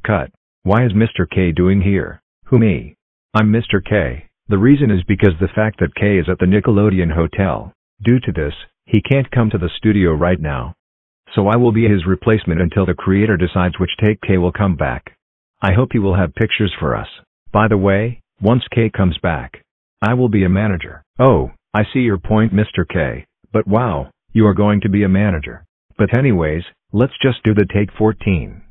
Cut. Why is Mr. K doing here? Who, me? I'm Mr. K. The reason is because the fact that K is at the Nickelodeon Hotel. Due to this, he can't come to the studio right now. So I will be his replacement until the creator decides which take K will come back. I hope he will have pictures for us. By the way, once K comes back, I will be a manager. Oh, I see your point, Mr. K. But wow, you are going to be a manager. But anyways, let's just do the take 14.